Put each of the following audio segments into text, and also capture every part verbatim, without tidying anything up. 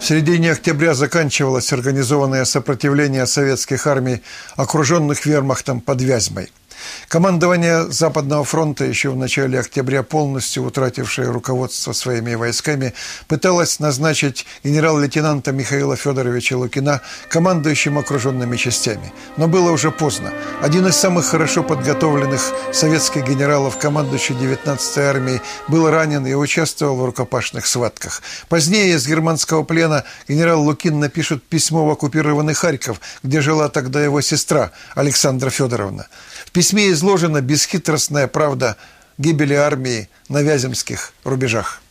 середине октября заканчивалось организованное сопротивление советских армий, окруженных вермахтом под Вязьмой. Командование Западного фронта, еще в начале октября полностью утратившее руководство своими войсками, пыталось назначить генерал-лейтенанта Михаила Федоровича Лукина командующим окруженными частями. Но было уже поздно. Один из самых хорошо подготовленных советских генералов, командующий девятнадцатой армией, был ранен и участвовал в рукопашных схватках. Позднее из германского плена генерал Лукин напишет письмо в оккупированный Харьков, где жила тогда его сестра Александра Федоровна. В письме изложена бесхитростная правда гибели армии на Вяземских рубежах.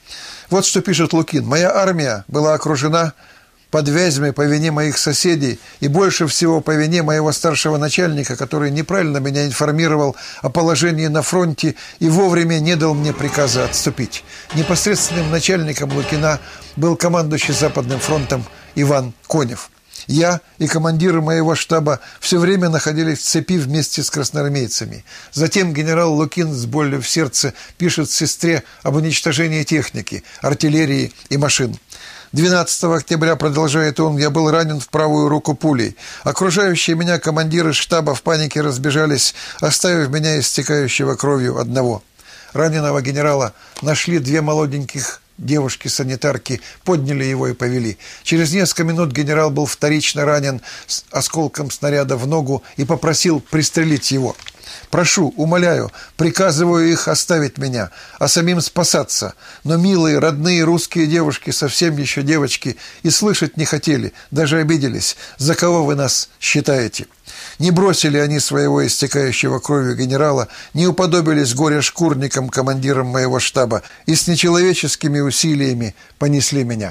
Вот что пишет Лукин. «Моя армия была окружена под Вязьмой по вине моих соседей и больше всего по вине моего старшего начальника, который неправильно меня информировал о положении на фронте и вовремя не дал мне приказа отступить. Непосредственным начальником Лукина был командующий Западным фронтом Иван Конев. Я и командиры моего штаба все время находились в цепи вместе с красноармейцами. Затем генерал Лукин с болью в сердце пишет сестре об уничтожении техники, артиллерии и машин. двенадцатого октября, продолжает он, я был ранен в правую руку пулей. Окружающие меня командиры штаба в панике разбежались, оставив меня истекающего кровью одного. Раненого генерала нашли две молоденьких девушки-санитарки, подняли его и повели. Через несколько минут генерал был вторично ранен с осколком снаряда в ногу и попросил пристрелить его. Прошу, умоляю, приказываю их оставить меня, а самим спасаться. Но милые, родные русские девушки, совсем еще девочки, и слышать не хотели, даже обиделись. За кого вы нас считаете? Не бросили они своего истекающего кровью генерала, не уподобились горе-шкурникам, командирам моего штаба, и с нечеловеческими усилиями понесли меня».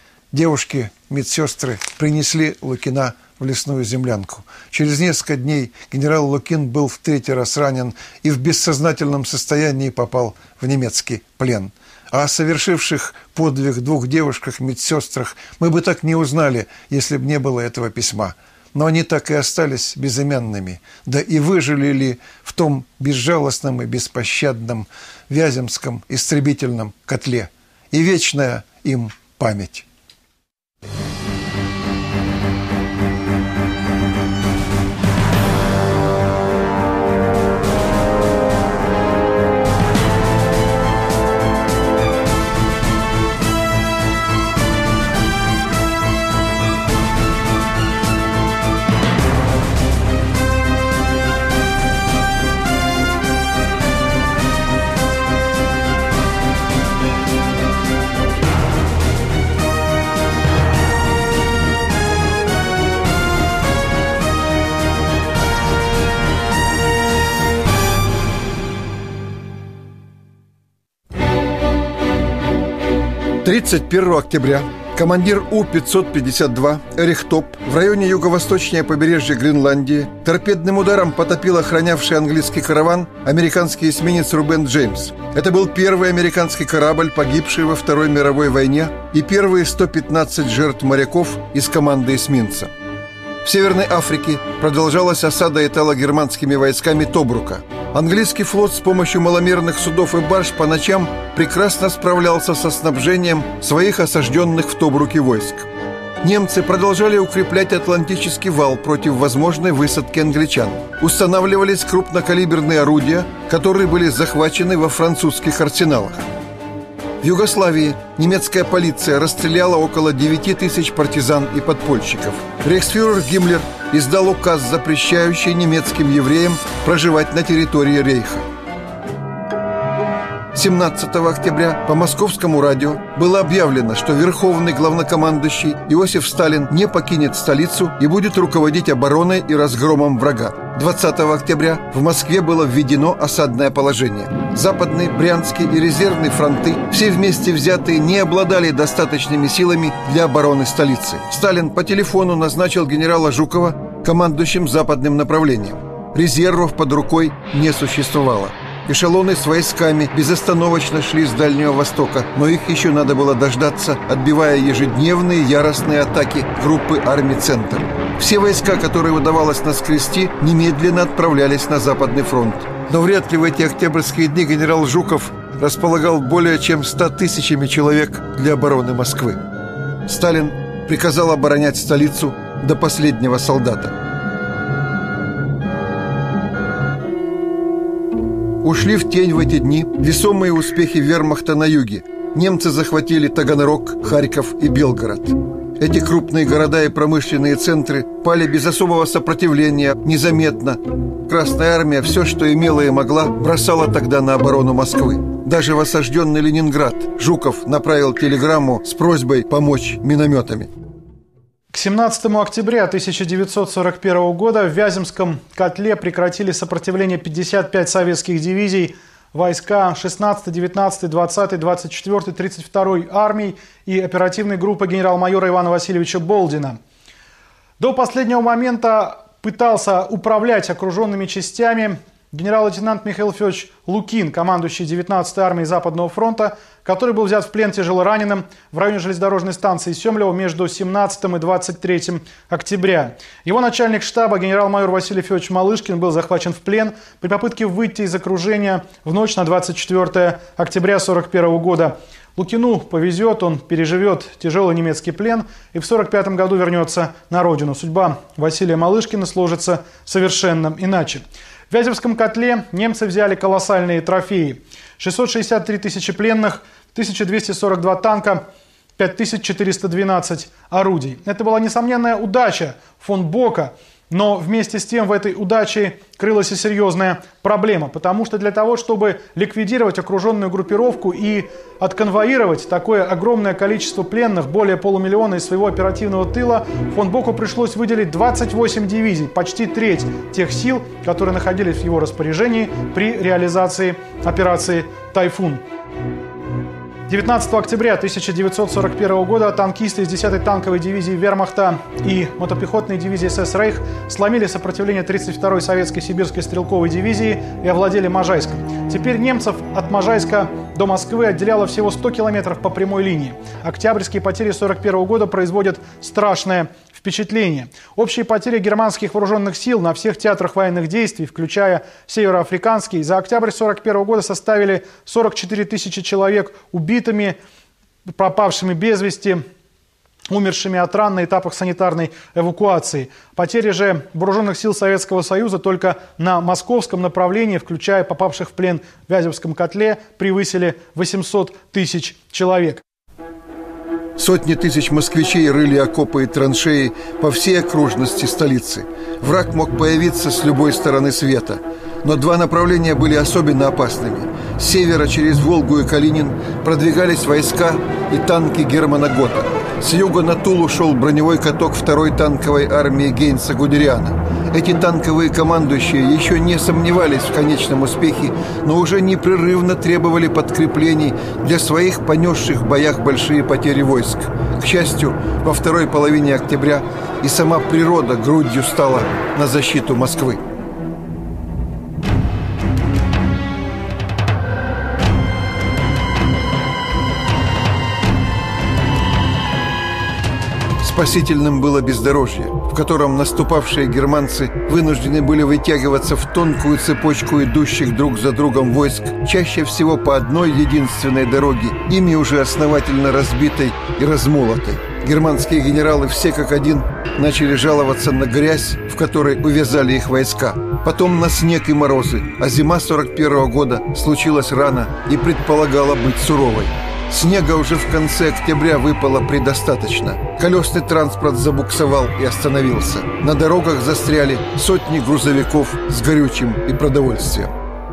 Девушки-медсестры принесли Лукина в лесную землянку. Через несколько дней генерал Лукин был в третий раз ранен и в бессознательном состоянии попал в немецкий плен. А о совершивших подвиг двух девушках-медсестрах мы бы так не узнали, если бы не было этого письма. Но они так и остались безымянными. Да и выжили ли в том безжалостном и беспощадном Вяземском истребительном котле? И вечная им память. тридцать первого октября командир У пятьсот пятьдесят два Эрих Топ в районе юго-восточного побережья Гренландии торпедным ударом потопил охранявший английский караван американский эсминец Рубен Джеймс. Это был первый американский корабль, погибший во Второй мировой войне, и первые сто пятнадцать жертв моряков из команды эсминца. В Северной Африке продолжалась осада итало-германскими войсками Тобрука. Английский флот с помощью маломерных судов и барж по ночам прекрасно справлялся со снабжением своих осажденных в Тобруке войск. Немцы продолжали укреплять Атлантический вал против возможной высадки англичан. Устанавливались крупнокалиберные орудия, которые были захвачены во французских арсеналах. В Югославии немецкая полиция расстреляла около девяти тысяч партизан и подпольщиков. Рейхсфюрер Гиммлер издал указ, запрещающий немецким евреям проживать на территории Рейха. семнадцатого октября по московскому радио было объявлено, что верховный главнокомандующий Иосиф Сталин не покинет столицу и будет руководить обороной и разгромом врага. двадцатого октября в Москве было введено осадное положение. Западный, Брянский и резервный фронты, все вместе взятые, не обладали достаточными силами для обороны столицы. Сталин по телефону назначил генерала Жукова командующим западным направлением. Резервов под рукой не существовало. Эшелоны с войсками безостановочно шли с Дальнего Востока, но их еще надо было дождаться, отбивая ежедневные яростные атаки группы армий «Центр». Все войска, которые удавалось наскрести, немедленно отправлялись на Западный фронт. Но вряд ли в эти октябрьские дни генерал Жуков располагал более чем ста тысячами человек для обороны Москвы. Сталин приказал оборонять столицу до последнего солдата. Ушли в тень в эти дни весомые успехи вермахта на юге. Немцы захватили Таганрог, Харьков и Белгород. Эти крупные города и промышленные центры пали без особого сопротивления, незаметно. Красная армия все, что имела и могла, бросала тогда на оборону Москвы. Даже в осажденный Ленинград Жуков направил телеграмму с просьбой помочь минометами. К семнадцатому октября тысяча девятьсот сорок первого года в Вяземском котле прекратили сопротивление пятьдесят пять советских дивизий, войска шестнадцатой, девятнадцатой, двадцатой, двадцать четвёртой, тридцать второй армий и оперативной группы генерал-майора Ивана Васильевича Болдина. До последнего момента пытался управлять окруженными частями генерал-лейтенант Михаил Федорович Лукин, командующий девятнадцатой армией Западного фронта, который был взят в плен тяжелораненым в районе железнодорожной станции Семлево между семнадцатым и двадцать третьим октября. Его начальник штаба генерал-майор Василий Федорович Малышкин был захвачен в плен при попытке выйти из окружения в ночь на двадцать четвёртое октября сорок первого года. Лукину повезет, он переживет тяжелый немецкий плен и в сорок пятом году вернется на родину. Судьба Василия Малышкина сложится совершенно иначе. В Вяземском котле немцы взяли колоссальные трофеи. шестьсот шестьдесят три тысячи пленных, тысяча двести сорок два танка, пять тысяч четыреста двенадцать орудий. Это была несомненная удача фон Бока, но вместе с тем в этой удаче крылась и серьезная проблема, потому что для того, чтобы ликвидировать окруженную группировку и отконвоировать такое огромное количество пленных, более полумиллиона из своего оперативного тыла, фон Боку пришлось выделить двадцать восемь дивизий, почти треть тех сил, которые находились в его распоряжении при реализации операции «Тайфун». девятнадцатого октября тысяча девятьсот сорок первого года танкисты из десятой танковой дивизии Вермахта и мотопехотной дивизии СС «Рейх» сломили сопротивление тридцать второй советской сибирской стрелковой дивизии и овладели Можайском. Теперь немцев от Можайска до Москвы отделяло всего сто километров по прямой линии. Октябрьские потери сорок первого года производят страшное впечатление. Общие потери германских вооруженных сил на всех театрах военных действий, включая североафриканский, за октябрь сорок первого года составили сорок четыре тысячи человек убитыми, пропавшими без вести, умершими от ран на этапах санитарной эвакуации. Потери же вооруженных сил Советского Союза только на московском направлении, включая попавших в плен в Вяземском котле, превысили восемьсот тысяч человек. Сотни тысяч москвичей рыли окопы и траншеи по всей окружности столицы. Враг мог появиться с любой стороны света. Но два направления были особенно опасными. С севера через Волгу и Калинин продвигались войска и танки Германа Гота. С юга на Тулу шел броневой каток второй танковой армии Гейнса Гудериана. Эти танковые командующие еще не сомневались в конечном успехе, но уже непрерывно требовали подкреплений для своих понесших в боях большие потери войск. К счастью, во второй половине октября и сама природа грудью стала на защиту Москвы. Спасительным было бездорожье, в котором наступавшие германцы вынуждены были вытягиваться в тонкую цепочку идущих друг за другом войск, чаще всего по одной единственной дороге, ими уже основательно разбитой и размолотой. Германские генералы все как один начали жаловаться на грязь, в которой увязали их войска, потом на снег и морозы, а зима сорок первого года случилась рано и предполагала быть суровой. Снега уже в конце октября выпало предостаточно. Колесный транспорт забуксовал и остановился. На дорогах застряли сотни грузовиков с горючим и продовольствием.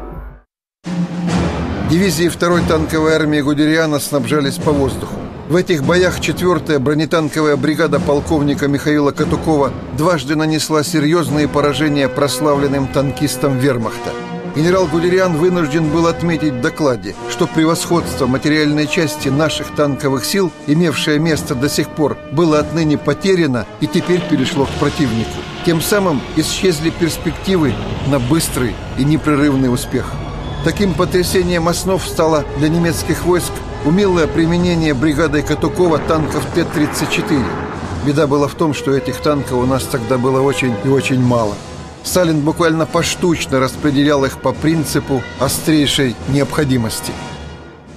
Дивизии второй танковой армии Гудериана снабжались по воздуху. В этих боях четвёртая бронетанковая бригада полковника Михаила Катукова дважды нанесла серьезные поражения прославленным танкистам вермахта. Генерал Гудериан вынужден был отметить в докладе, что превосходство материальной части наших танковых сил, имевшее место до сих пор, было отныне потеряно и теперь перешло к противнику. Тем самым исчезли перспективы на быстрый и непрерывный успех. Таким потрясением основ стало для немецких войск умелое применение бригадой Катукова танков Т тридцать четыре. Беда была в том, что этих танков у нас тогда было очень и очень мало. Сталин буквально поштучно распределял их по принципу острейшей необходимости.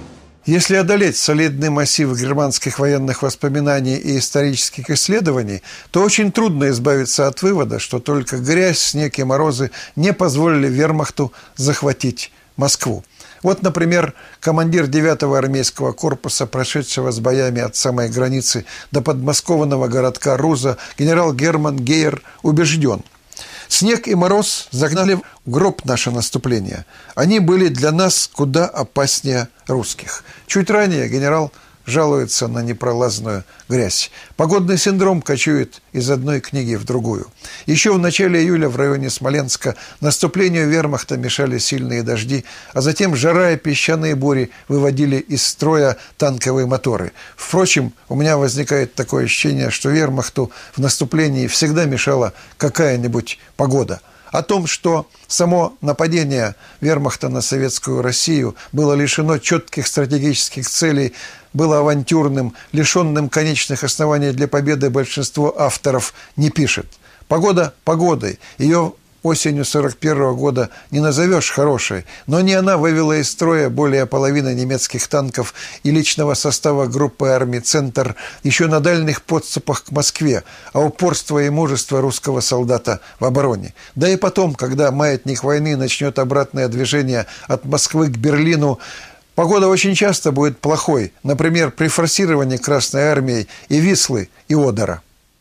Если одолеть солидный массив германских военных воспоминаний и исторических исследований, то очень трудно избавиться от вывода, что только грязь, снег и морозы не позволили вермахту захватить Москву. Вот, например, командир девятого армейского корпуса, прошедшего с боями от самой границы до подмосковного городка Руза, генерал Герман Гейер убежден: снег и мороз загнали в гроб наше наступление. Они были для нас куда опаснее русских. Чуть ранее генерал жалуется на непролазную грязь. Погодный синдром кочует из одной книги в другую. Еще в начале июля в районе Смоленска наступлению вермахта мешали сильные дожди, а затем жара и песчаные бури выводили из строя танковые моторы. Впрочем, у меня возникает такое ощущение, что вермахту в наступлении всегда мешала какая-нибудь погода. О том, что само нападение вермахта на советскую Россию было лишено четких стратегических целей, было авантюрным, лишенным конечных оснований для победы, большинство авторов не пишет. Погода погодой. Ее осенью сорок первого года не назовешь хорошей, но не она вывела из строя более половины немецких танков и личного состава группы армий «Центр» еще на дальних подступах к Москве, а упорство и мужество русского солдата в обороне. Да и потом, когда маятник войны начнет обратное движение от Москвы к Берлину, погода очень часто будет плохой, например, при форсировании Красной армией и Вислы, и Одера.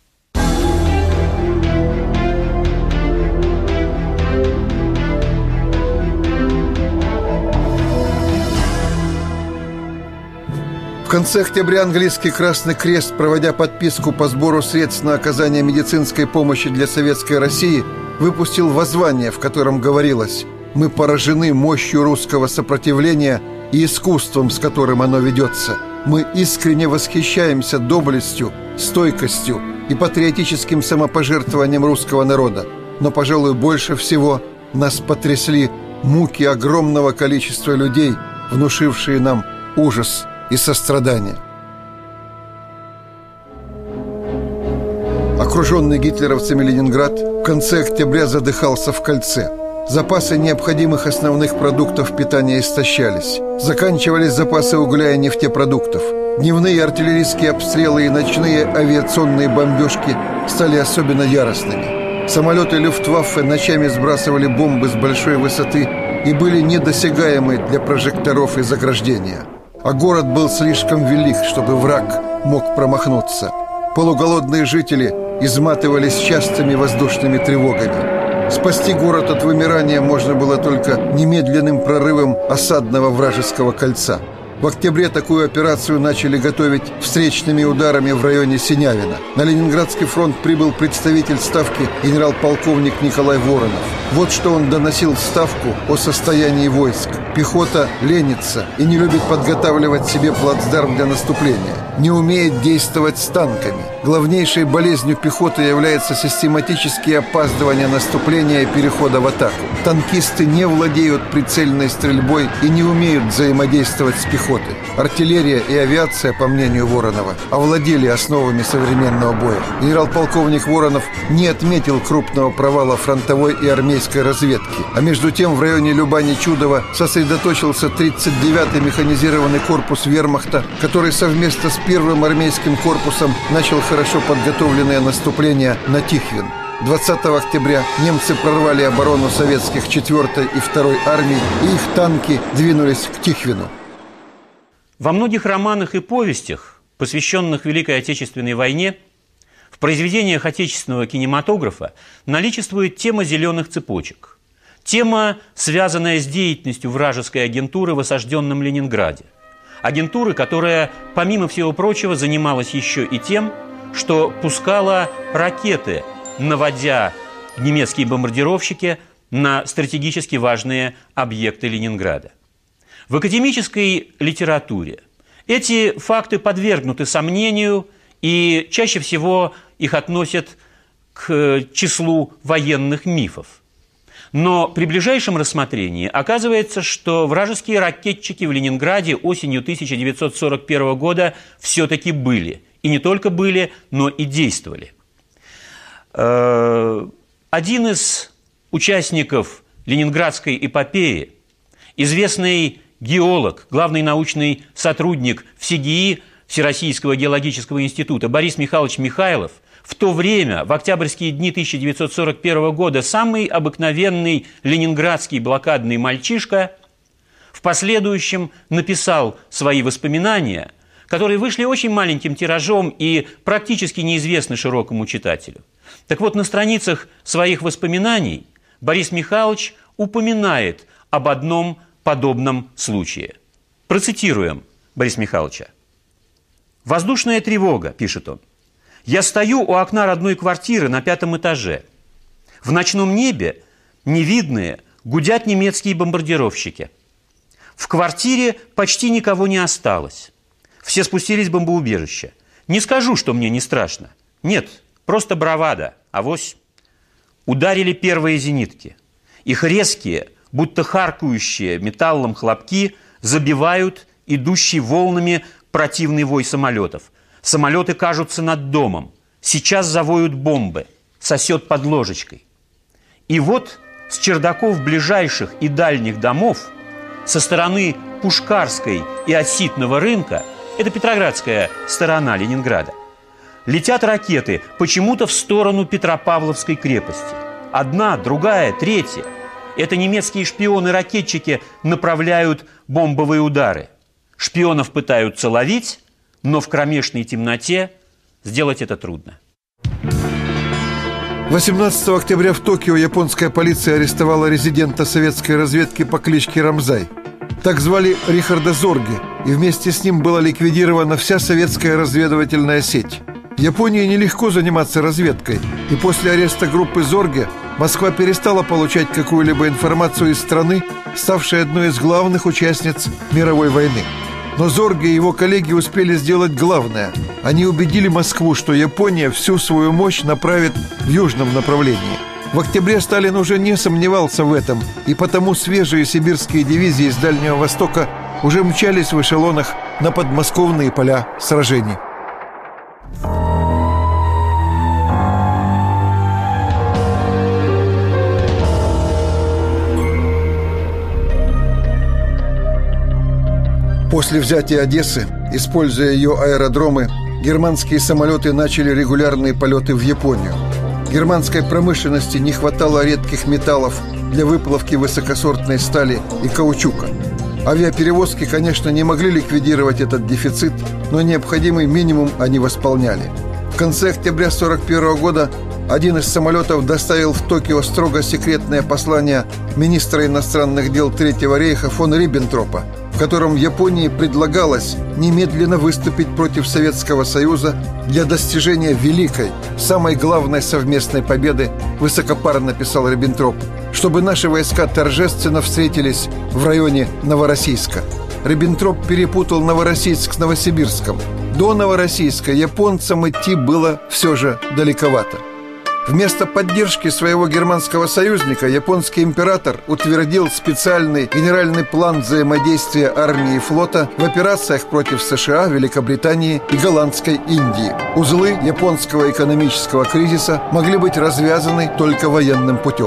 В конце октября английский Красный Крест, проводя подписку по сбору средств на оказание медицинской помощи для Советской России, выпустил воззвание, в котором говорилось: «Мы поражены мощью русского сопротивления и искусством, с которым оно ведется. Мы искренне восхищаемся доблестью, стойкостью и патриотическим самопожертвованием русского народа. Но, пожалуй, больше всего нас потрясли муки огромного количества людей, внушившие нам ужас и сострадание». Окруженный гитлеровцами Ленинград в конце октября задыхался в кольце. Запасы необходимых основных продуктов питания истощались. Заканчивались запасы угля и нефтепродуктов. Дневные артиллерийские обстрелы и ночные авиационные бомбежки стали особенно яростными. Самолеты Люфтваффе ночами сбрасывали бомбы с большой высоты и были недосягаемы для прожекторов и заграждения. А город был слишком велик, чтобы враг мог промахнуться. Полуголодные жители изматывались частыми воздушными тревогами. Спасти город от вымирания можно было только немедленным прорывом осадного вражеского кольца. В октябре такую операцию начали готовить встречными ударами в районе Синявина. На Ленинградский фронт прибыл представитель Ставки генерал-полковник Николай Воронов. Вот что он доносил в Ставку о состоянии войск. Пехота ленится и не любит подготавливать себе плацдарм для наступления. Не умеет действовать с танками. Главнейшей болезнью пехоты является систематические опаздывания наступления и перехода в атаку. Танкисты не владеют прицельной стрельбой и не умеют взаимодействовать с пехотой. Артиллерия и авиация, по мнению Воронова, овладели основами современного боя. Генерал-полковник Воронов не отметил крупного провала фронтовой и армейской разведки, а между тем в районе Любани-Чудова сосредоточился тридцать девятый механизированный корпус вермахта, который совместно с первым армейским корпусом начал хорошо подготовленное наступление на Тихвин. двадцатого октября немцы прорвали оборону советских четвёртой и второй армий, и их танки двинулись к Тихвину. Во многих романах и повестях, посвященных Великой Отечественной войне, в произведениях отечественного кинематографа наличествует тема зеленых цепочек. Тема, связанная с деятельностью вражеской агентуры в осажденном Ленинграде. Агентуры, которая, помимо всего прочего, занималась еще и тем, что пускала ракеты, наводя немецкие бомбардировщики на стратегически важные объекты Ленинграда. В академической литературе эти факты подвергнуты сомнению, и чаще всего их относят к числу военных мифов. Но при ближайшем рассмотрении оказывается, что вражеские ракетчики в Ленинграде осенью тысяча девятьсот сорок первого года все-таки были. И не только были, но и действовали. Один из участников Ленинградской эпопеи, известный геолог, главный научный сотрудник ВСИГИИ, Всероссийского геологического института, Борис Михайлович Михайлов, в то время, в октябрьские дни тысяча девятьсот сорок первого года, самый обыкновенный ленинградский блокадный мальчишка, в последующем написал свои воспоминания, которые вышли очень маленьким тиражом и практически неизвестны широкому читателю. Так вот, на страницах своих воспоминаний Борис Михайлович упоминает об одном подобном случае. Процитируем Бориса Михайловича. «Воздушная тревога», – пишет он. «Я стою у окна родной квартиры на пятом этаже. В ночном небе невидные гудят немецкие бомбардировщики. В квартире почти никого не осталось. Все спустились в бомбоубежище. Не скажу, что мне не страшно. Нет, просто бравада, авось. Ударили первые зенитки. Их резкие, будто харкающие металлом хлопки забивают идущий волнами противный вой самолетов. Самолеты кажутся над домом. Сейчас завоют бомбы. Сосет под ложечкой. И вот с чердаков ближайших и дальних домов, со стороны Пушкарской и Оситного рынка, это Петроградская сторона Ленинграда, летят ракеты почему-то в сторону Петропавловской крепости. Одна, другая, третья. Это немецкие шпионы-ракетчики направляют бомбовые удары. Шпионов пытаются ловить, но в кромешной темноте сделать это трудно. восемнадцатого октября в Токио японская полиция арестовала резидента советской разведки по кличке Рамзай. Так звали Рихарда Зорге, и вместе с ним была ликвидирована вся советская разведывательная сеть. Японии нелегко заниматься разведкой, и после ареста группы Зорге Москва перестала получать какую-либо информацию из страны, ставшей одной из главных участниц мировой войны. Но Зорге и его коллеги успели сделать главное. Они убедили Москву, что Япония всю свою мощь направит в южном направлении. В октябре Сталин уже не сомневался в этом, и потому свежие сибирские дивизии с Дальнего Востока уже мчались в эшелонах на подмосковные поля сражений. После взятия Одессы, используя ее аэродромы, германские самолеты начали регулярные полеты в Японию. Германской промышленности не хватало редких металлов для выплавки высокосортной стали и каучука. Авиаперевозки, конечно, не могли ликвидировать этот дефицит, но необходимый минимум они восполняли. В конце октября сорок первого года один из самолетов доставил в Токио строго секретное послание министра иностранных дел Третьего рейха фон Риббентропа, в котором Японии предлагалось немедленно выступить против Советского Союза для достижения великой, самой главной совместной победы, высокопарно писал Риббентроп, чтобы наши войска торжественно встретились в районе Новороссийска. Риббентроп перепутал Новороссийск с Новосибирском. До Новороссийска японцам идти было все же далековато. Вместо поддержки своего германского союзника японский император утвердил специальный генеральный план взаимодействия армии и флота в операциях против США, Великобритании и Голландской Индии. Узлы японского экономического кризиса могли быть развязаны только военным путем.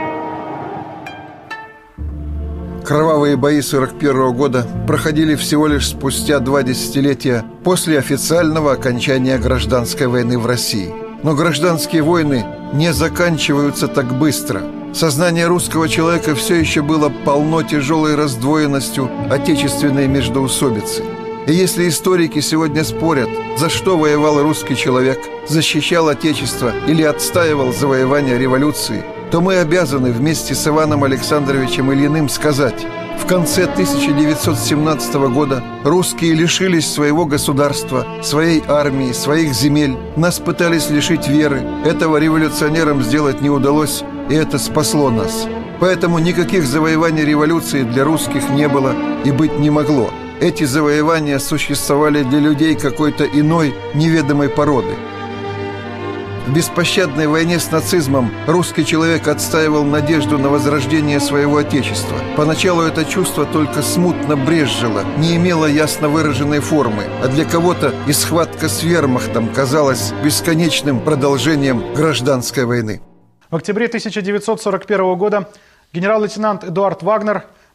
Кровавые бои сорок первого года проходили всего лишь спустя два десятилетия после официального окончания гражданской войны в России. Но гражданские войны не заканчиваются так быстро. Сознание русского человека все еще было полно тяжелой раздвоенностью отечественной междоусобицы. И если историки сегодня спорят, за что воевал русский человек, защищал Отечество или отстаивал завоевание революции, то мы обязаны вместе с Иваном Александровичем Ильиным сказать: в конце тысяча девятьсот семнадцатого года русские лишились своего государства, своей армии, своих земель. Нас пытались лишить веры. Этого революционерам сделать не удалось, и это спасло нас. Поэтому никаких завоеваний революции для русских не было и быть не могло. Эти завоевания существовали для людей какой-то иной, неведомой породы. В беспощадной войне с нацизмом русский человек отстаивал надежду на возрождение своего Отечества. Поначалу это чувство только смутно брезжило, не имело ясно выраженной формы, а для кого-то и схватка с вермахтом казалась бесконечным продолжением гражданской войны. В октябре тысяча девятьсот сорок первого года генерал-лейтенант Эдуард Вагнер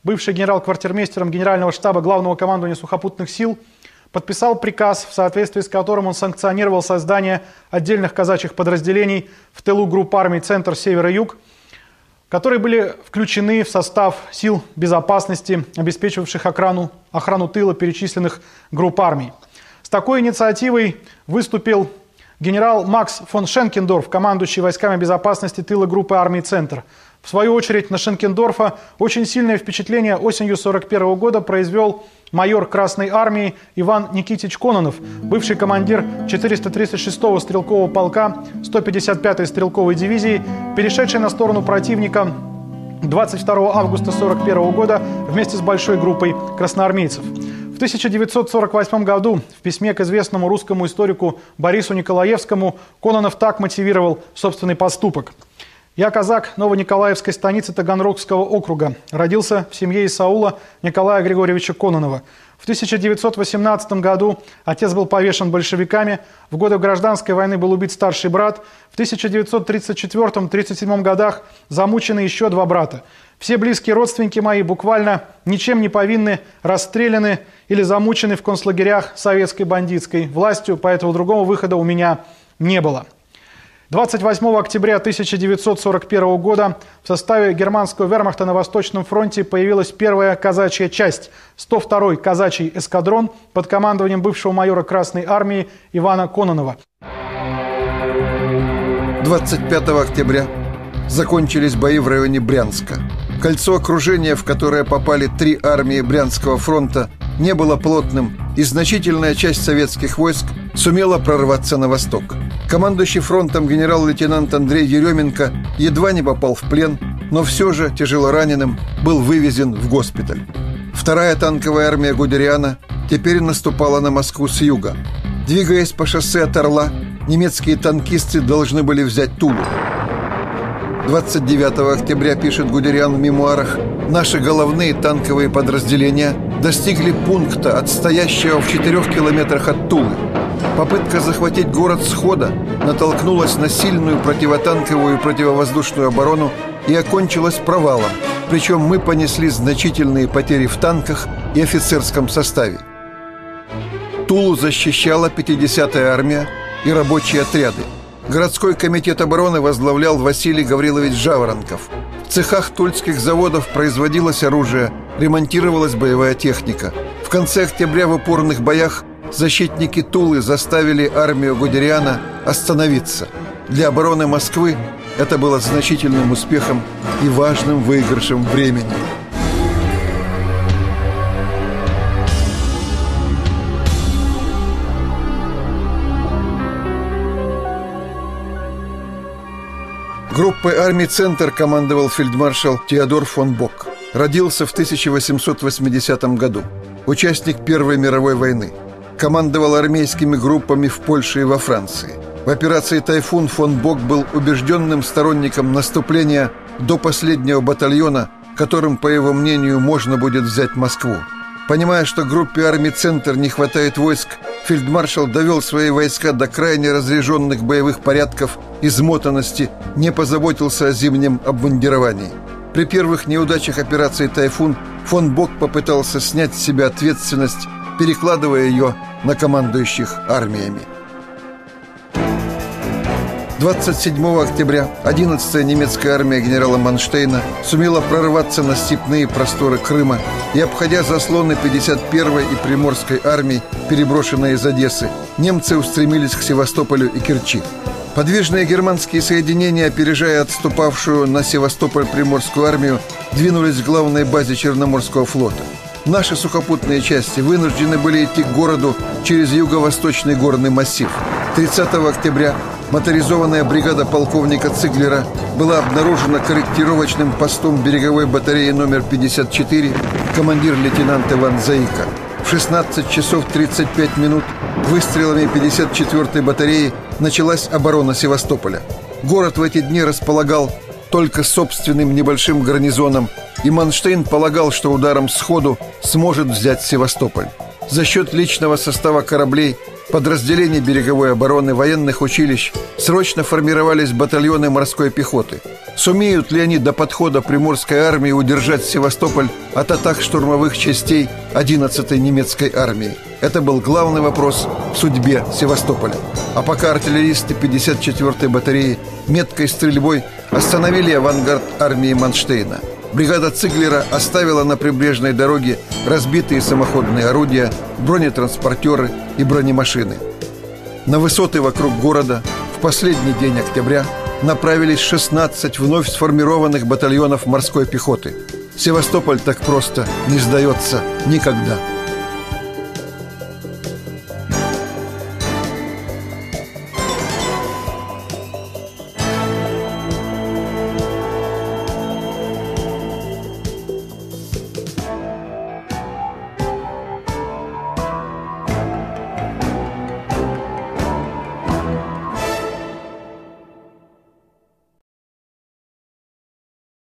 бывший генерал-квартирмейстером Генерального штаба Главного командования сухопутных сил, подписал приказ, в соответствии с которым он санкционировал создание отдельных казачьих подразделений в тылу групп армий «Центр», «Север» и «Юг», которые были включены в состав сил безопасности, обеспечивавших охрану, охрану тыла перечисленных групп армий. С такой инициативой выступил генерал Макс фон Шенкендорф, командующий войсками безопасности тыла группы армий «Центр». В свою очередь на Шенкендорфа очень сильное впечатление осенью сорок первого года произвел майор Красной армии Иван Никитич Кононов, бывший командир четыреста тридцать шестого стрелкового полка сто пятьдесят пятой стрелковой дивизии, перешедший на сторону противника двадцать второго августа сорок первого года вместе с большой группой красноармейцев. В тысяча девятьсот сорок восьмом году в письме к известному русскому историку Борису Николаевскому Кононов так мотивировал собственный поступок. «Я казак Новониколаевской станицы Таганрогского округа. Родился в семье Исаула Николая Григорьевича Кононова. В тысяча девятьсот восемнадцатом году отец был повешен большевиками. В годы гражданской войны был убит старший брат. В тысяча девятьсот тридцать четвёртом — тридцать седьмом годах замучены еще два брата. Все близкие родственники мои буквально ничем не повинны, расстреляны или замучены в концлагерях советской бандитской властью, поэтому другого выхода у меня не было». двадцать восьмого октября тысяча девятьсот сорок первого года в составе германского вермахта на Восточном фронте появилась первая казачья часть – сто второй казачий эскадрон под командованием бывшего майора Красной армии Ивана Кононова. двадцать пятого октября закончились бои в районе Брянска. Кольцо окружения, в которое попали три армии Брянского фронта, не было плотным, и значительная часть советских войск сумела прорваться на восток. Командующий фронтом генерал-лейтенант Андрей Еременко едва не попал в плен, но все же тяжело раненым был вывезен в госпиталь. Вторая танковая армия Гудериана теперь наступала на Москву с юга. Двигаясь по шоссе от Орла, немецкие танкисты должны были взять Тулу. двадцать девятого октября, пишет Гудериан в мемуарах, наши головные танковые подразделения достигли пункта, отстоящего в четырех километрах от Тулы. Попытка захватить город схода натолкнулась на сильную противотанковую и противовоздушную оборону и окончилась провалом, причем мы понесли значительные потери в танках и офицерском составе. Тулу защищала пятидесятая армия и рабочие отряды. Городской комитет обороны возглавлял Василий Гаврилович Жаворонков. В цехах тульских заводов производилось оружие, ремонтировалась боевая техника. В конце октября в упорных боях защитники Тулы заставили армию Гудериана остановиться. Для обороны Москвы это было значительным успехом и важным выигрышем времени. Группой армий «Центр» командовал фельдмаршал Теодор фон Бок. Родился в тысяча восемьсот восьмидесятом году. Участник Первой мировой войны. Командовал армейскими группами в Польше и во Франции. В операции «Тайфун» фон Бок был убежденным сторонником наступления до последнего батальона, которым, по его мнению, можно будет взять Москву. Понимая, что группе армий «Центр» не хватает войск, фельдмаршал довел свои войска до крайне разряженных боевых порядков, измотанности, не позаботился о зимнем обмундировании. При первых неудачах операции «Тайфун» фон Бок попытался снять с себя ответственность, перекладывая ее на командующих армиями. двадцать седьмого октября одиннадцатая немецкая армия генерала Манштейна сумела прорваться на степные просторы Крыма и, обходя заслоны пятьдесят первой и Приморской армий, переброшенные из Одессы, немцы устремились к Севастополю и Керчи. Подвижные германские соединения, опережая отступавшую на Севастополь Приморскую армию, двинулись к главной базе Черноморского флота. Наши сухопутные части вынуждены были идти к городу через юго-восточный горный массив. тридцатого октября моторизованная бригада полковника Циглера была обнаружена корректировочным постом береговой батареи номер пятьдесят четыре, командир лейтенант Иван Заика. В шестнадцать часов тридцать пять минут выстрелами пятьдесят четвёртой батареи началась оборона Севастополя. Город в эти дни располагал только собственным небольшим гарнизоном, и Манштейн полагал, что ударом сходу сможет взять Севастополь. За счет личного состава кораблей, подразделений береговой обороны, военных училищ срочно формировались батальоны морской пехоты. Сумеют ли они до подхода Приморской армии удержать Севастополь от атак штурмовых частей одиннадцатой немецкой армии? Это был главный вопрос в судьбе Севастополя. А пока артиллеристы пятьдесят четвёртой батареи меткой стрельбой остановили авангард армии Манштейна, бригада Циглера оставила на прибрежной дороге разбитые самоходные орудия, бронетранспортеры и бронемашины. На высоты вокруг города в последний день октября направились шестнадцать вновь сформированных батальонов морской пехоты. Севастополь так просто не сдается никогда.